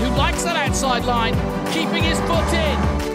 who likes that outside line, keeping his foot in.